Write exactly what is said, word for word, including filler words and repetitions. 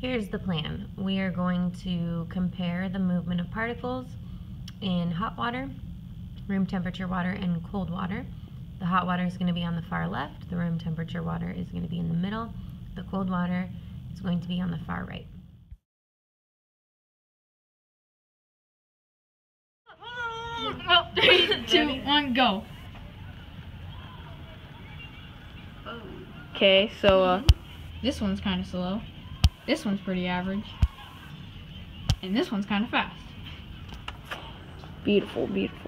Here's the plan. We are going to compare the movement of particles in hot water, room temperature water, and cold water. The hot water is going to be on the far left, the room temperature water is going to be in the middle, the cold water is going to be on the far right. Oh, three, two, one, go. Okay, so uh, this one's kind of slow. This one's pretty average. And this one's kind of fast. Beautiful, beautiful.